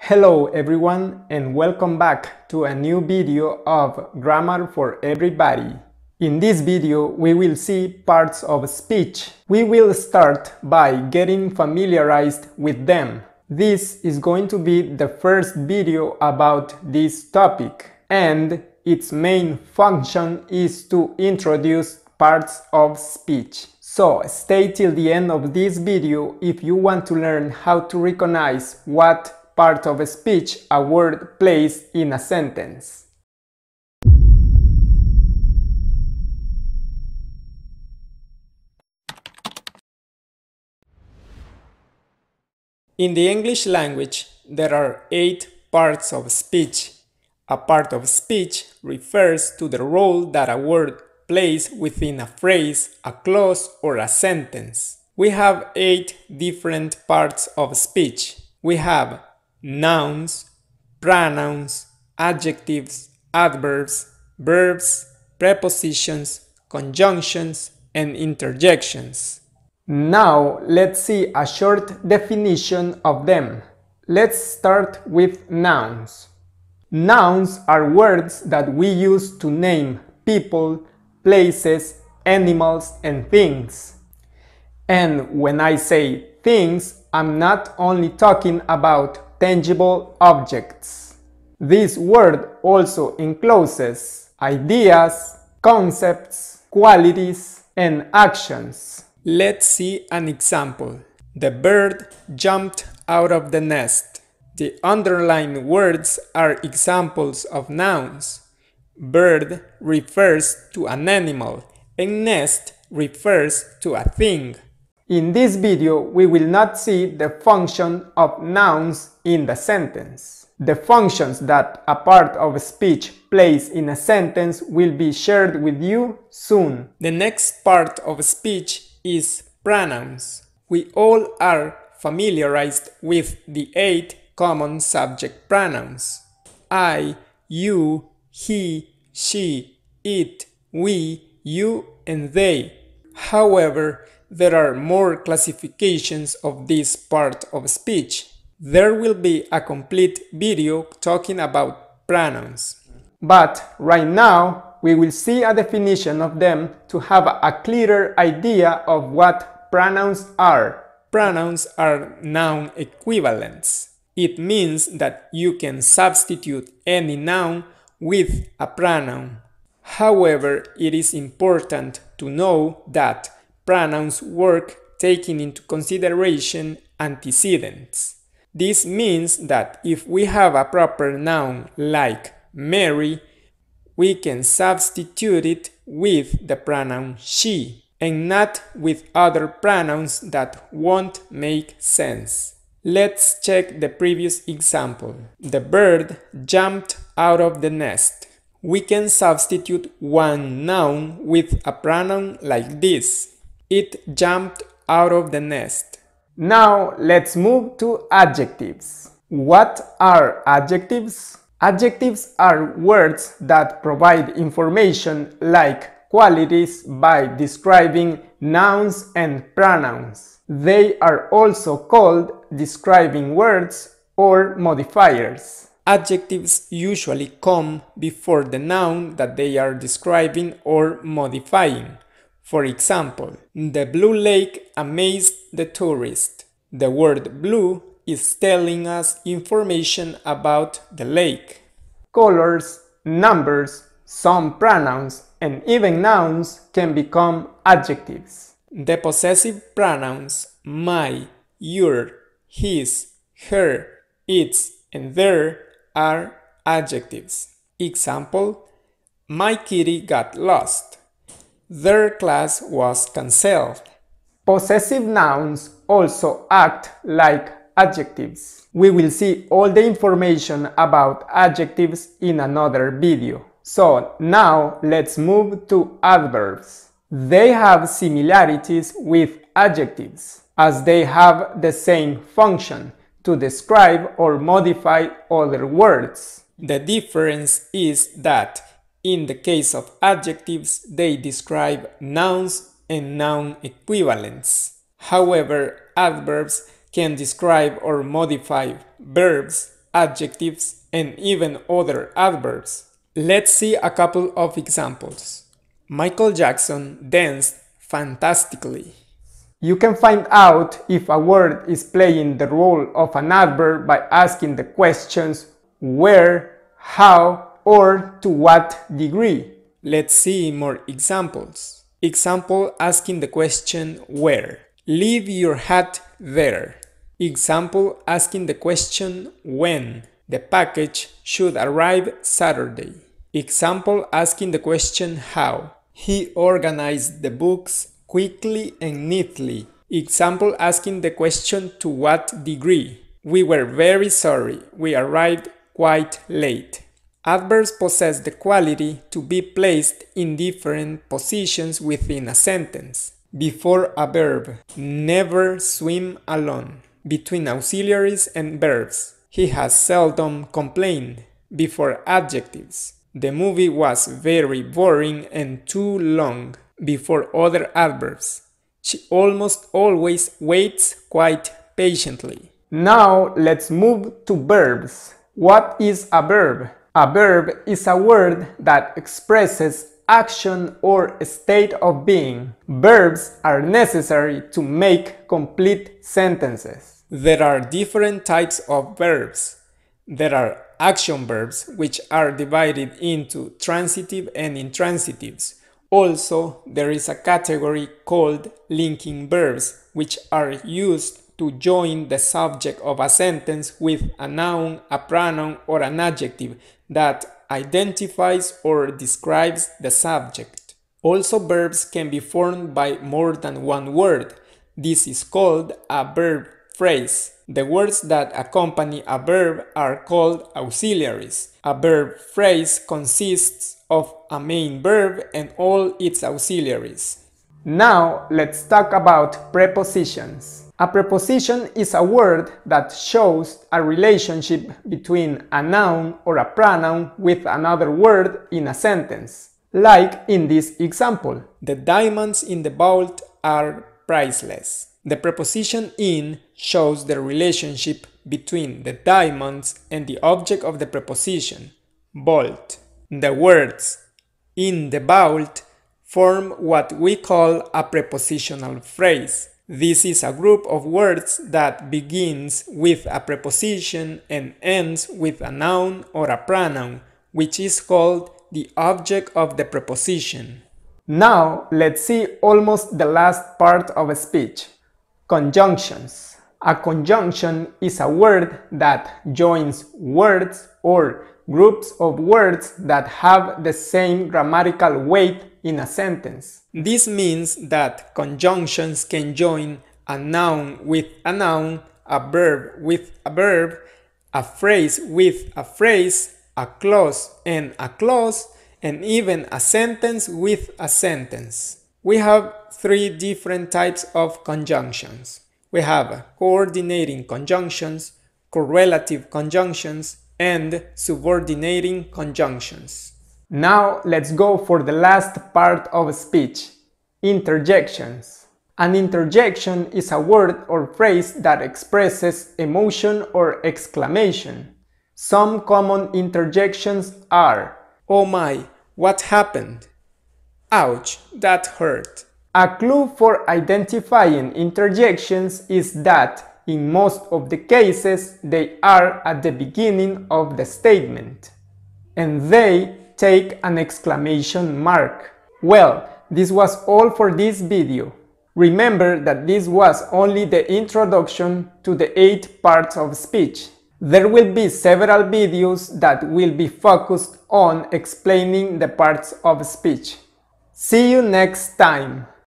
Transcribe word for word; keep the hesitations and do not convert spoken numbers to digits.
Hello everyone and welcome back to a new video of Grammar for Everybody. In this video we will see parts of speech. We will start by getting familiarized with them. This is going to be the first video about this topic, and its main function is to introduce parts of speech. So stay till the end of this video if you want to learn how to recognize what part of a speech a word plays in a sentence. In the English language, there are eight parts of speech. A part of speech refers to the role that a word plays within a phrase, a clause, or a sentence. We have eight different parts of speech. We have nouns, pronouns, adjectives, adverbs, verbs, prepositions, conjunctions, and interjections. Now let's see a short definition of them. Let's start with nouns. Nouns are words that we use to name people, places, animals, and things. And when I say things, I'm not only talking about tangible objects. This word also encloses ideas, concepts, qualities, and actions. Let's see an example. The bird jumped out of the nest. The underlined words are examples of nouns. Bird refers to an animal, and nest refers to a thing. In this video, we will not see the function of nouns in the sentence. The functions that a part of speech plays in a sentence will be shared with you soon. The next part of speech is pronouns. We all are familiarized with the eight common subject pronouns: I, you, he, she, it, we, you, and they. However, there are more classifications of this part of speech. There will be a complete video talking about pronouns. But right now, we will see a definition of them to have a clearer idea of what pronouns are. Pronouns are noun equivalents. It means that you can substitute any noun with a pronoun. However, it is important to know that pronouns work taking into consideration antecedents. This means that if we have a proper noun like Mary, we can substitute it with the pronoun she, and not with other pronouns that won't make sense. Let's check the previous example. The bird jumped out of the nest. We can substitute one noun with a pronoun like this: it jumped out of the nest. Now let's move to adjectives. What are adjectives? Adjectives are words that provide information like qualities by describing nouns and pronouns. They are also called describing words or modifiers. Adjectives usually come before the noun that they are describing or modifying. For example, the blue lake amazed the tourist. The word blue is telling us information about the lake. Colors, numbers, some pronouns, and even nouns can become adjectives. The possessive pronouns my, your, his, her, its, and their are adjectives. Example: my kitty got lost. Their class was cancelled. Possessive nouns also act like adjectives. We will see all the information about adjectives in another video. So now let's move to adverbs. They have similarities with adjectives, as they have the same function to describe or modify other words. The difference is that in the case of adjectives, they describe nouns and noun equivalents. However, adverbs can describe or modify verbs, adjectives, and even other adverbs. Let's see a couple of examples. Michael Jackson danced fantastically. You can find out if a word is playing the role of an adverb by asking the questions where, how, or to what degree. Let's see more examples. Example asking the question where. Leave your hat there. Example asking the question when. The package should arrive Saturday. Example asking the question how. He organized the books quickly and neatly. Example asking the question to what degree. We were very sorry. We arrived quite late. Adverbs possess the quality to be placed in different positions within a sentence. Before a verb, never swim alone. Between auxiliaries and verbs, he has seldom complained. Before adjectives, the movie was very boring and too long. Before other adverbs, she almost always waits quite patiently. Now let's move to verbs. What is a verb? A verb is a word that expresses action or a state of being. Verbs are necessary to make complete sentences. There are different types of verbs. There are action verbs, which are divided into transitive and intransitives. Also, there is a category called linking verbs, which are used to join the subject of a sentence with a noun, a pronoun, or an adjective that identifies or describes the subject. Also, verbs can be formed by more than one word. This is called a verb phrase. The words that accompany a verb are called auxiliaries. A verb phrase consists of a main verb and all its auxiliaries. Now let's talk about prepositions. A preposition is a word that shows a relationship between a noun or a pronoun with another word in a sentence. Like in this example, the diamonds in the vault are priceless. The preposition in shows the relationship between the diamonds and the object of the preposition, vault. The words in the vault form what we call a prepositional phrase. This is a group of words that begins with a preposition and ends with a noun or a pronoun, which is called the object of the preposition. Now let's see almost the last part of a speech. Conjunctions. A conjunction is a word that joins words or groups of words that have the same grammatical weight in a sentence. This means that conjunctions can join a noun with a noun, a verb with a verb, a phrase with a phrase, a clause and a clause, and even a sentence with a sentence. We have three different types of conjunctions. We have coordinating conjunctions, correlative conjunctions, and subordinating conjunctions. Now let's go for the last part of a speech, interjections. An interjection is a word or phrase that expresses emotion or exclamation. Some common interjections are, "Oh my, what happened? Ouch, that hurt." A clue for identifying interjections is that in most of the cases they are at the beginning of the statement, and they take an exclamation mark. Well, this was all for this video. Remember that this was only the introduction to the eight parts of speech. There will be several videos that will be focused on explaining the parts of speech. See you next time!